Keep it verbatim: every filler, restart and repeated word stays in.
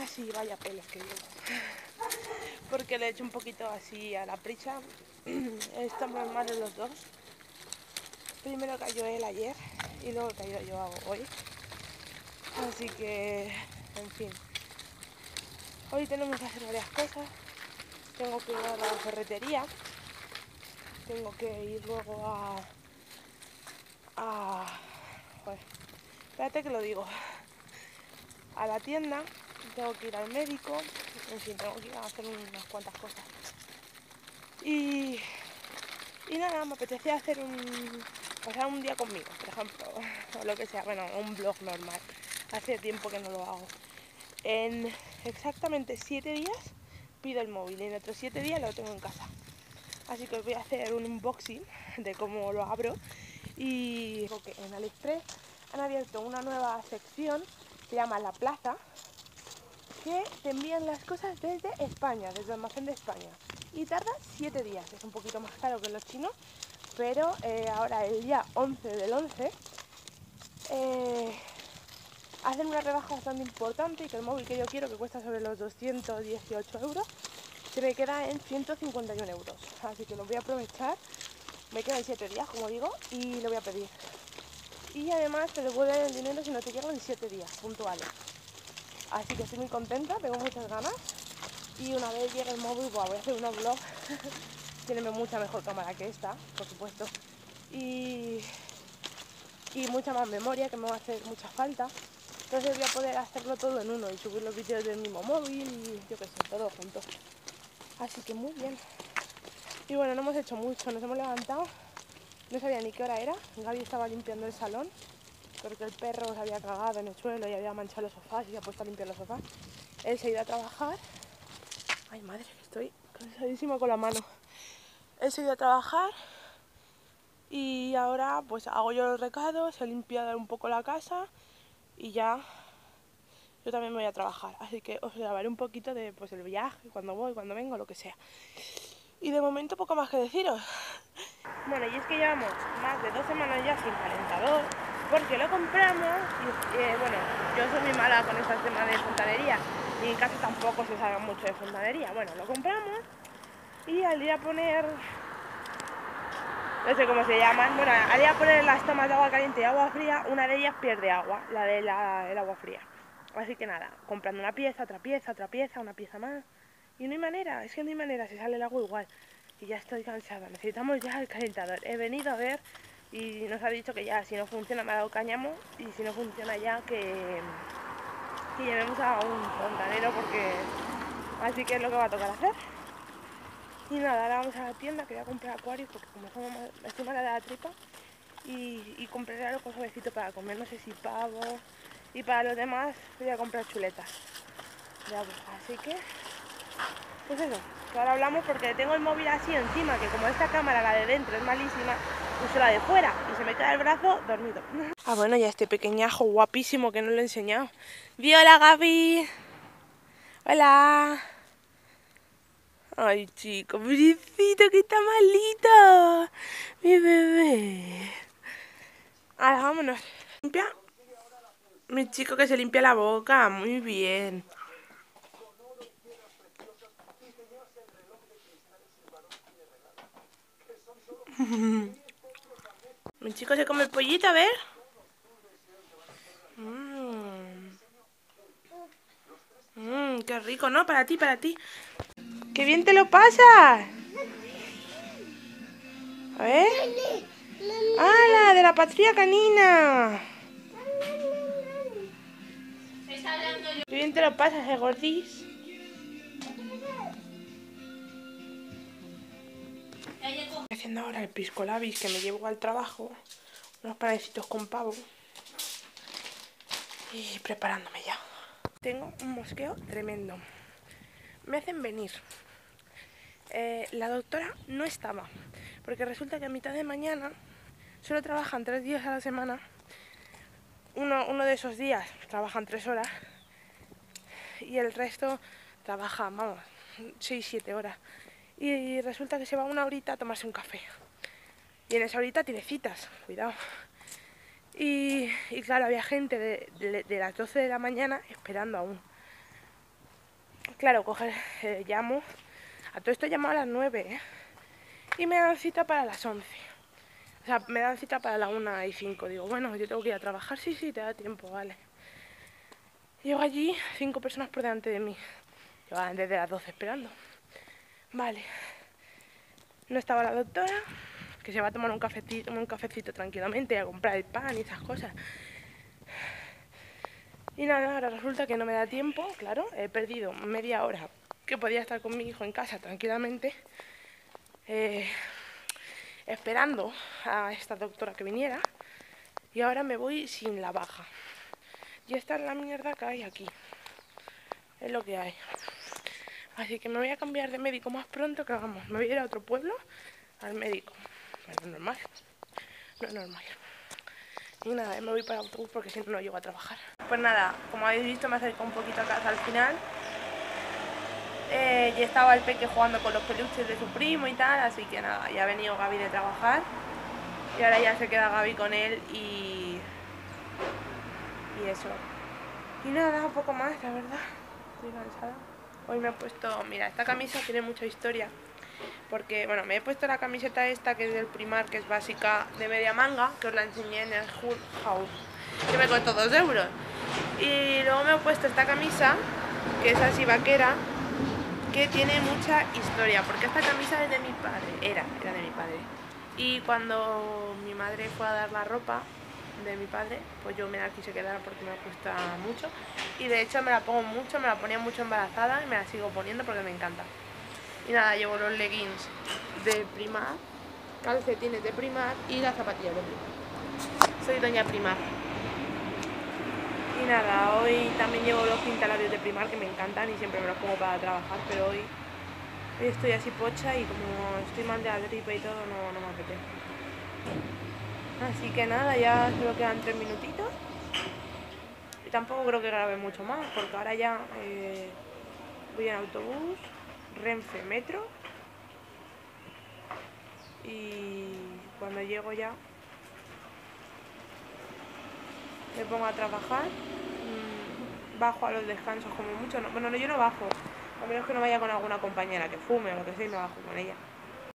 Así, vaya pelos que llevo. Porque le he hecho un poquito así a la prisa. Estamos malos los dos. Primero cayó él ayer y luego cayó yo hoy. Así que, en fin. Hoy tenemos que hacer varias cosas. Tengo que ir a la ferretería. Tengo que ir luego a... a... Joder, espérate que lo digo. A la tienda. Tengo que ir al médico. En fin, tengo que ir a hacer unas cuantas cosas. Y... Y nada, me apetecía hacer un... pasar un día conmigo, por ejemplo. O lo que sea, bueno, un vlog normal. Hace tiempo que no lo hago. En exactamente siete días pido el móvil y en otros siete días lo tengo en casa. Así que os voy a hacer un unboxing de cómo lo abro. Y en AliExpress han abierto una nueva sección, se llama La Plaza, que te envían las cosas desde España, desde el almacén de España. Y tarda siete días, es un poquito más caro que los chinos, pero eh, ahora el día once del once eh, hacen una rebaja bastante importante y que el móvil que yo quiero, que cuesta sobre los doscientos dieciocho euros, se me queda en ciento cincuenta y un euros. Así que lo voy a aprovechar, me quedan siete días, como digo, y lo voy a pedir. Y además te devuelven el dinero si no te llegan en siete días puntuales. Así que estoy muy contenta, tengo muchas ganas. Y una vez llegue el móvil, pues voy a hacer unos vlogs. Tiene mucha mejor cámara que esta, por supuesto. Y, y mucha más memoria, que me va a hacer mucha falta. Entonces voy a poder hacerlo todo en uno y subir los vídeos del mismo móvil y yo qué sé, todo junto. Así que muy bien. Y bueno, no hemos hecho mucho, nos hemos levantado. No sabía ni qué hora era. Gaby estaba limpiando el salón porque el perro se había cagado en el suelo y había manchado los sofás y se ha puesto a limpiar los sofás. Él se ha ido a trabajar. Ay, madre, que estoy cansadísima con la mano. Él se ha ido a trabajar y ahora pues hago yo los recados, he limpiado un poco la casa y ya yo también me voy a trabajar. Así que os grabaré un poquito de pues el viaje, cuando voy, cuando vengo, lo que sea. Y de momento poco más que deciros. Bueno, y es que llevamos más de dos semanas ya sin calentador, porque lo compramos y eh, bueno, yo soy muy mala con este tema de fontanería y en casa tampoco se sabe mucho de fontanería. Bueno, lo compramos y al ir a poner, no sé cómo se llaman, bueno, al ir a poner las tomas de agua caliente y agua fría, una de ellas pierde agua, la del de agua fría. Así que nada, comprando una pieza, otra pieza, otra pieza, una pieza más. Y no hay manera, es que no hay manera, se sale el agua igual. Y ya estoy cansada, necesitamos ya el calentador. He venido a ver y nos ha dicho que ya si no funciona me ha dado cáñamo y si no funciona ya que, que llevemos a un fontanero porque así que es lo que va a tocar hacer. Y nada, ahora vamos a la tienda que voy a comprar acuarios porque como somos mal, estoy mala de la tripa y, y compraré algo suavecito para comer, no sé si pavo, y para los demás voy a comprar chuletas. Ya, pues, así que pues eso, que ahora hablamos porque tengo el móvil así encima, que como esta cámara, la de dentro, es malísima, uso la de fuera y se me queda el brazo dormido. Ah, bueno, ya este pequeñajo guapísimo que no lo he enseñado. ¡Di hola, Gaby! ¡Hola! Ay, chico, pobrecito, que está malito. Mi bebé. Ahora, vámonos. ¿Limpia? Mi chico que se limpia la boca, muy bien. Mi chico se come el pollito, a ver. Mmm. Mmm, qué rico, ¿no? Para ti, para ti. ¡Qué bien te lo pasas! A ver. ¡Hala! De la patria canina. ¡Qué bien te lo pasas, eh, gordis! Estoy haciendo ahora el pisco labis que me llevo al trabajo. Unos panecitos con pavo. Y preparándome ya. Tengo un mosqueo tremendo. Me hacen venir. Eh, la doctora no estaba. Porque resulta que a mitad de mañana solo trabajan tres días a la semana. Uno, uno de esos días trabajan tres horas. Y el resto trabaja, vamos, seis siete horas. Y resulta que se va una horita a tomarse un café. Y en esa horita tiene citas, cuidado. Y, y claro, había gente de, de, de las doce de la mañana esperando aún. claro, coger, eh, llamo. A todo esto llamo a las nueve, ¿eh? Y me dan cita para las once. O sea, me dan cita para la una y cinco. Digo, bueno, yo tengo que ir a trabajar. Sí, sí, te da tiempo, vale. Llego allí, cinco personas por delante de mí. Llevaban desde las doce esperando. Vale. No estaba la doctora, que se va a tomar un cafecito, un cafecito tranquilamente, a comprar el pan y esas cosas. Y nada, ahora resulta que no me da tiempo, claro, he perdido media hora que podía estar con mi hijo en casa tranquilamente, eh, esperando a esta doctora que viniera, y ahora me voy sin la baja. Y esta es la mierda que hay aquí, es lo que hay. Así que me voy a cambiar de médico más pronto que vamos, me voy a ir a otro pueblo al médico. Bueno, es normal, no es normal. Y nada, me voy para el autobús porque si no, no llego a trabajar. Pues nada, como habéis visto me acerco un poquito a casa al final. Eh, y estaba el peque jugando con los peluches de su primo y tal, así que nada, ya ha venido Gaby de trabajar. Y ahora ya se queda Gaby con él y... y eso. Y nada, un poco más, la verdad. Estoy cansada. Hoy me he puesto... Mira, esta camisa tiene mucha historia. Porque, bueno, me he puesto la camiseta esta que es del Primark, que es básica de media manga, que os la enseñé en el Hull House, que me costó dos euros. Y luego me he puesto esta camisa, que es así vaquera, que tiene mucha historia, porque esta camisa es de mi padre, era, era de mi padre. Y cuando mi madre fue a dar la ropa de mi padre, pues yo me la quise quedar porque me gusta mucho. Y de hecho me la pongo mucho, me la ponía mucho embarazada y me la sigo poniendo porque me encanta. Y nada, llevo los leggings de Primark, calcetines de Primark y las zapatillas de Primark. Soy doña Primark. Y nada, hoy también llevo los pintalabios de Primark que me encantan y siempre me los pongo para trabajar, pero hoy, hoy estoy así pocha y como estoy mal de la gripe y todo, no, no me apetece. Así que nada, ya solo quedan tres minutitos. Y tampoco creo que grabe mucho más, porque ahora ya eh, voy en autobús, Renfe, metro. Y cuando llego ya me pongo a trabajar, mmm, bajo a los descansos como mucho, no, bueno, no, yo no bajo, a menos que no vaya con alguna compañera que fume o lo que sea, no bajo con ella.